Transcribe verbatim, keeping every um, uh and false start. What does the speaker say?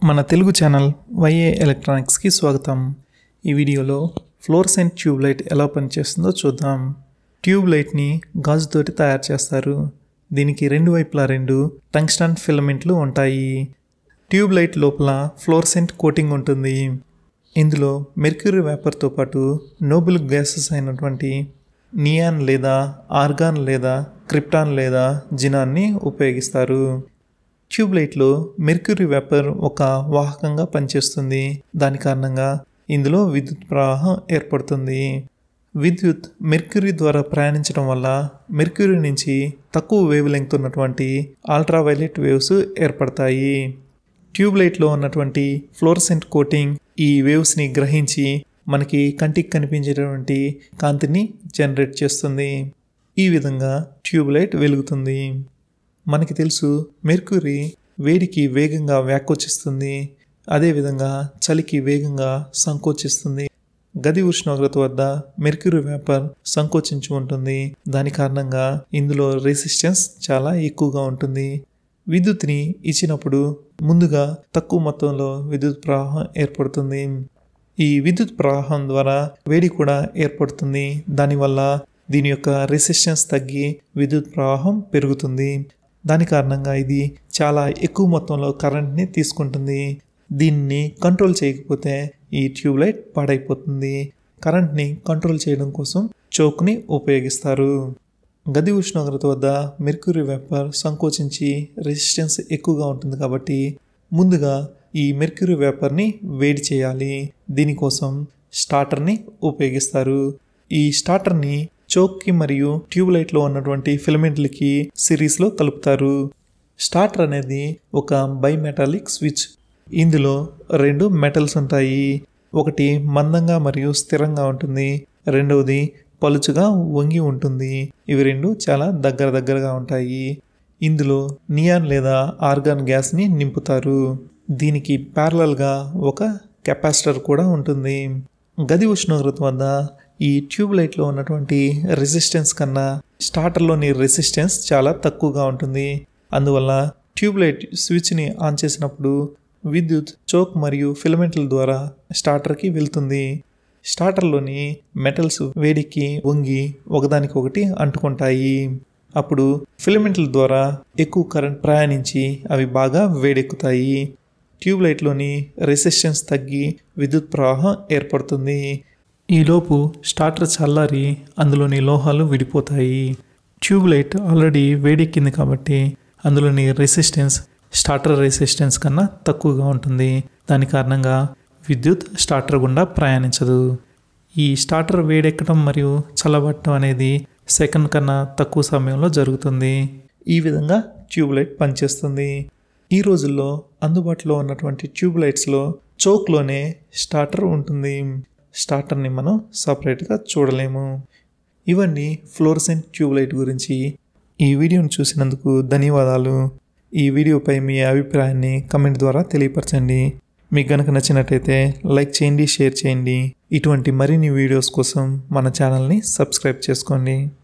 మన Telugu channel వైఏ electronics కి స్వాగతం। ఈ వీడియోలో ఫ్లోరసెంట్ ట్యూబ్ లైట్ ఎలా పనిచేస్తుందో చూద్దాం। ట్యూబ్ లైట్ ని గాజుతోటి తయారు చేస్తారు। దీనికి రెండు వైపులా రెండు టంగ్స్టన్ ఫిలమెంట్లు ఉంటాయి। ట్యూబ్ లైట్ లోపల ఫ్లోరసెంట్ కోటింగ్ ఉంటుంది। ఇందులో మెర్క్యూరీ వేపర్ తో పాటు నోబుల్ గ్యాసెస్ అయినటువంటి నియాన్ లేదా ఆర్గాన్ లేదా క్రిప్టాన్ లేదా జినాన్ ని ఉపయోగిస్తారు। ట్యూబ్ లైట్ లో మెర్క్యూరీ వేపర్ ఒక వాహకంగా పనిచేస్తుంది। దాని కారణంగా ఇందులో విద్యుత్ ప్రవాహం ఏర్పడుతుంది। విద్యుత్ మెర్క్యూరీ ద్వారా ప్రయాణించడం వల్ల మెర్క్యూరీ నుంచి తక్కువ వేవ్ లెంగ్త్ ఉన్నటువంటి అల్ట్రావైలెట్ వేవ్స్ ఏర్పడతాయి। ట్యూబ్ లైట్ లో ఉన్నటువంటి ఫ్లోరసెంట్ కోటింగ్ ఈ వేవ్స్ ని గ్రహించి మనకి కంటికి కనిపించేటువంటి కాంతిని జనరేట్ చేస్తుంది। ఈ విధంగా ట్యూబ్ లైట్ వెలుగుతుంది। మనకి తెలుసు మెర్క్యూరీ వేడికి వేగంగా వ్యాకోచిస్తుంది, అదేవిధంగా చలికి వేగంగా సంకోచిస్తుంది। గది ఉష్ణోగ్రత వద్ద మెర్క్యూరీ వేపర్ సంకోచించి ఉంటుంది। దాని కారణంగా ఇందులో రెసిస్టెన్స్ చాలా ఎక్కువగా ఉంటుంది। విద్యుత్ని ఇచ్చినప్పుడు ముందుగా తక్కువ మొత్తంలో విద్యుత్ ప్రవాహం ఏర్పడుతుంది। ఈ విద్యుత్ ప్రవాహం ద్వారా వేడి కూడా ఏర్పడుతుంది। దానివల్ల దీని యొక్క రెసిస్టెన్స్ తగ్గి విద్యుత్ ప్రవాహం పెరుగుతుంది। దాని కారణంగా ఇది చాలా ఎక్కువ మొత్తంలో కరెంట్ని తీసుకుంటుంది। దీన్ని కంట్రోల్ చేయకపోతే ఈ ట్యూబ్ లైట్ పాడైపోతుంది। కరెంట్ని కంట్రోల్ చేయడం కోసం చోక్ని ఉపయోగిస్తారు। గది ఉష్ణోగ్రత వద్ద మెర్క్యూరీ వేపర్ సంకోచించి రెసిస్టెన్స్ ఎక్కువగా ఉంటుంది కాబట్టి ముందుగా ఈ మెర్క్యూరీ వేపర్ని వేడి చేయాలి। దీనికోసం స్టార్టర్ని ఉపయోగిస్తారు। ఈ స్టార్టర్ని చోక్కి మరియు ట్యూబ్ లైట్లో ఉన్నటువంటి ఫిలమెంట్లకి సిరీస్లో కలుపుతారు। స్టార్టర్ అనేది ఒక బైమెటాలిక్ స్విచ్। ఇందులో రెండు మెటల్స్ ఉంటాయి। ఒకటి మందంగా మరియు స్థిరంగా ఉంటుంది, రెండవది పలుచుగా వంగి ఉంటుంది। ఇవి రెండు చాలా దగ్గర దగ్గరగా ఉంటాయి। ఇందులో నియాన్ లేదా ఆర్గాన్ గ్యాస్ని నింపుతారు। దీనికి ప్యారలల్గా ఒక కెపాసిటర్ కూడా ఉంటుంది। గది ఉష్ణోగ్రత వద్ద ఈ ట్యూబ్ లైట్లో ఉన్నటువంటి రెసిస్టెన్స్ కన్నా స్టార్టర్లోని రెసిస్టెన్స్ చాలా తక్కువగా ఉంటుంది। అందువల్ల ట్యూబ్ లైట్ స్విచ్ని ఆన్ చేసినప్పుడు విద్యుత్ చోక్ మరియు ఫిలమెంట్ల ద్వారా స్టార్టర్కి వెళ్తుంది। స్టార్టర్లోని మెటల్స్ వేడికి వంగి ఒకదానికొకటి అంటుకుంటాయి। అప్పుడు ఫిలమెంట్ల ద్వారా ఎక్కువ కరెంట్ ప్రయాణించి అవి బాగా వేడెక్కుతాయి। ట్యూబ్ లైట్లోని రెసిస్టెన్స్ తగ్గి విద్యుత్ ప్రవాహం ఏర్పడుతుంది। ఈలోపు స్టార్టర్ చల్లారి అందులోని లోహాలు విడిపోతాయి। ట్యూబ్ లైట్ ఆల్రెడీ వేడెక్కింది కాబట్టి అందులోని రెసిస్టెన్స్ స్టార్టర్ రెసిస్టెన్స్ కన్నా తక్కువగా ఉంటుంది। దాని కారణంగా విద్యుత్ స్టార్టర్ గుండా ప్రయాణించదు। ఈ స్టార్టర్ వేడెక్కడం మరియు చల్లబడటం అనేది సెకండ్ కన్నా తక్కువ సమయంలో జరుగుతుంది। ఈ విధంగా ట్యూబ్ లైట్ పనిచేస్తుంది। ఈ రోజుల్లో అందుబాటులో ఉన్నటువంటి ట్యూబ్ లైట్స్లో చోక్లోనే స్టార్టర్ ఉంటుంది। స్టార్టర్ని మనం సపరేట్గా చూడలేము। ఇవన్నీ ఫ్లోరసెంట్ ట్యూబ్ లైట్ గురించి। ఈ వీడియోని చూసినందుకు ధన్యవాదాలు। ఈ వీడియోపై మీ అభిప్రాయాన్ని కమెంట్ ద్వారా తెలియపరచండి। మీకు గనక నచ్చినట్టయితే లైక్ చేయండి, షేర్ చేయండి। ఇటువంటి మరిన్ని వీడియోస్ కోసం మన ఛానల్ని సబ్స్క్రైబ్ చేసుకోండి।